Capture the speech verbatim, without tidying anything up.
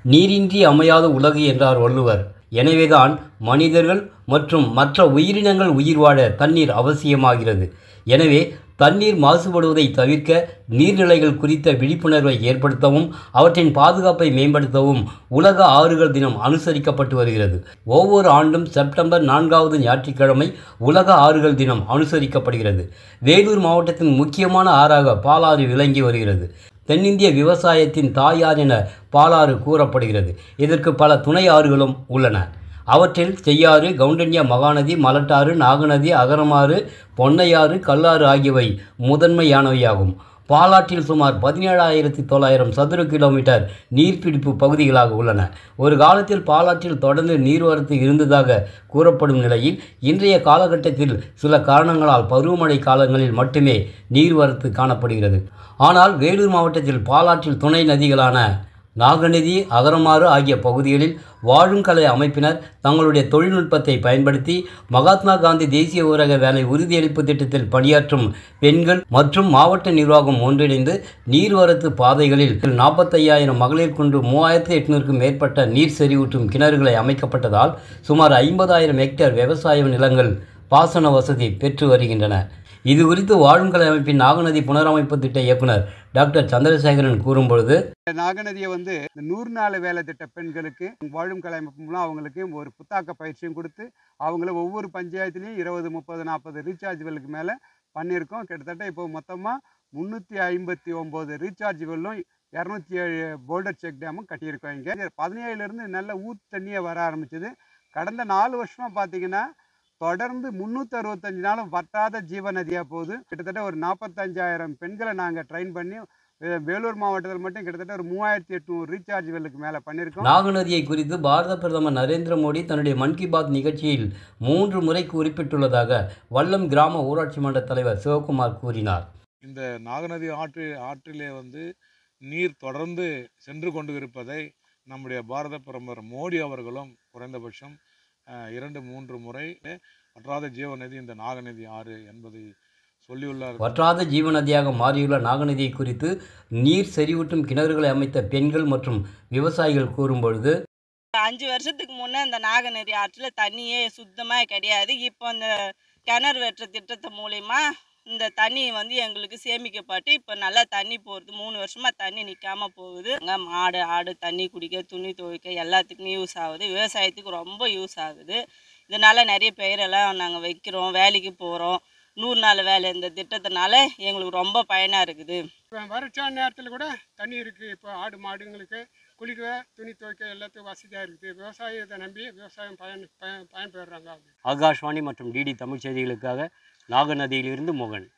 நீரின்றி அமையாத உலகு என்றார் வள்ளுவர். எனவேதான் மனிதர்கள் மற்றும் மற்ற உயிரினங்கள் உயிர் வாழ தண்ணீர் அவசியமாகிறது. எனவே தண்ணீர் மாசுபடுவதை தவிர்க்க நீர்நிலைகள் குறித்த விழிப்புணர்வை ஏற்படுத்தவும் அவற்றின் பாதுகாப்பை மேம்படுத்தவும் உலக ஆறுகள் தினம் அனுசரிக்கப்பட்டு வருகிறது. ஒவ்வொரு ஆண்டும் செப்டம்பர் நான்காவது ஞாயிற்றுக்கிழமை உலக ஆறுகள் தினம் அனுசரிக்கப்படுகிறது. வேலூர் மாவட்டத்தின் முக்கியமான ஆறாக பாலாறு விளங்கி வருகிறது. தென்னிந்திய விவசாயத்தின் தாயார் என பாலாறு கூறப்படுகிறது. இதற்கு பல துணை ஆறுகளும் உள்ளன. அவற்றில் செய்யாறு, கவுண்டன்யா மகாநதி, மலட்டாறு, நாகநதி, அகரமாறு, பொன்னையாறு, கல்லாறு ஆகியவை முதன்மையானவையாகும். பாலாற்றில் சுமார் பதினேழாயிரத்தி தொள்ளாயிரம் சதுர கிலோமீட்டர் நீர்பிடிப்பு பகுதிகளாக உள்ளன. ஒரு காலத்தில் பாலாற்றில் தொடர்ந்து நீர்வரத்து இருந்ததாக கூறப்படும் நிலையில் இன்றைய காலகட்டத்தில் சில காரணங்களால் பருவமழை காலங்களில் மட்டுமே நீர்வரத்து காணப்படுகிறது. ஆனால் வேலூர் மாவட்டத்தில் பாலாற்றில் துணை நதிகளான நாகநதி, அகரமாறு ஆகிய பகுதிகளில் வாழும் கலை அமைப்பினர் தங்களுடைய தொழில்நுட்பத்தை பயன்படுத்தி மகாத்மா காந்தி தேசிய ஊரக வேலை உறுதியளிப்பு திட்டத்தில் பணியாற்றும் பெண்கள் மற்றும் மாவட்ட நிர்வாகம் ஒன்றிணைந்து நீர்வரத்து பாதைகளில் நாற்பத்தையாயிரம் மகளிர் கொண்டு மூவாயிரத்தி எட்நூறுக்கும் மேற்பட்ட நீர் செறிவூட்டும் கிணறுகளை அமைக்கப்பட்டதால் சுமார் ஐம்பதாயிரம் ஹெக்டேர் விவசாய நிலங்கள் பாசன வசதி பெற்று வருகின்றன. இது குறித்து வாழும் கலை அமைப்பின் நாகநதி புனரமைப்பு திட்ட இயக்குனர் டாக்டர் சந்திரசேகரன் கூறும்பொழுது, நாகநதியை வந்து நூறு நாள் வேலை திட்ட பெண்களுக்கு வாழும் கலை அமைப்பு மூலம் அவங்களுக்கு ஒரு புத்தாக்க பயிற்சியும் கொடுத்து அவங்கள ஒவ்வொரு பஞ்சாயத்துலேயும் இருபது முப்பது நாற்பது ரீசார்ஜ் வெல்லுக்கு மேலே பண்ணியிருக்கோம். கிட்டத்தட்ட இப்போ மொத்தமாக முந்நூற்றி ஐம்பத்தி ஒம்பது ரீசார்ஜ் வெல்லும் இரநூத்தி ஏழு போல்டர் செக் டேமும் கட்டியிருக்கோம். இங்கே பதினேழுலேருந்து நல்ல ஊத்து தண்ணியே வர ஆரம்பிச்சது. கடந்த நாலு வருஷமாக பார்த்தீங்கன்னா தொடர்ந்து முந்நூற்றி அறுபத்தஞ்சு நாளும் வற்றாத ஜீவ நதியாக போகுது. கிட்டத்தட்ட ஒரு நாற்பத்தஞ்சாயிரம் பெண்களை நாங்கள் ட்ரெயின் பண்ணி வேலூர் மாவட்டத்தில் மட்டும் கிட்டத்தட்ட ஒரு மூவாயிரத்தி எட்நூறு ரீசார்ஜ் வெல்லுக்கு மேலே பண்ணியிருக்கோம். நாகநதியை குறித்து பாரத பிரதமர் நரேந்திர மோடி தன்னுடைய மன் கி பாத் நிகழ்ச்சியில் மூன்று முறை குறிப்பிட்டுள்ளதாக வல்லம் கிராம ஊராட்சி மன்ற தலைவர் சிவகுமார் கூறினார். இந்த நாகநதி ஆற்று ஆற்றிலே வந்து நீர் தொடர்ந்து சென்று கொண்டு இருப்பதை நம்முடைய பாரத பிரதமர் மோடி அவர்களும் குறைந்தபட்சம் இரண்டு மூன்று முறை வற்றாத ஜீவநதி இந்த நாகநதி ஆறு என்பதை சொல்லியுள்ளார். வற்றாத ஜீவநதியாக மாறியுள்ள நாகநதியை குறித்து நீர் செறிவூட்டும் கிணறுகளை அமைத்த பெண்கள் மற்றும் விவசாயிகள் கூறும்பொழுது, அஞ்சு வருஷத்துக்கு முன்னே இந்த நாகநதி ஆற்றில் தண்ணியே சுத்தமாக கிடையாது. இப்போ இந்த கிணறு வெட்டுற திட்டத்து மூலிமா இந்த தண்ணி வந்து எங்களுக்கு சேமிக்கப்பட்டு இப்போ நல்லா தண்ணி போகிறது. மூணு வருஷமாக தண்ணி நிற்காமல் போகுது. அங்கே மாடு ஆடு தண்ணி குடிக்க, துணி துவைக்க எல்லாத்துக்குமே யூஸ் ஆகுது. விவசாயத்துக்கு ரொம்ப யூஸ் ஆகுது. இதனால் நிறைய பயிரெல்லாம் நாங்கள் வைக்கிறோம், வேலைக்கு போகிறோம். நூறு நாள் வேலை இந்த திட்டத்தினால எங்களுக்கு ரொம்ப பயனாக இருக்குது. இப்போ வறட்சான நேரத்தில் கூட தண்ணி இருக்குது. இப்போ ஆடு மாடுங்களுக்கு குளிக்க, துணி துவைக்க எல்லாத்துக்கும் வசதியாக இருக்குது. விவசாயத்தை நம்பி விவசாயம் பயன் பயன் பயன்பெறுறாங்க. ஆகாஷ்வாணி மற்றும் டிடி தமிழ் செய்திகளுக்காக நாகநதியிலிருந்து மோகன்.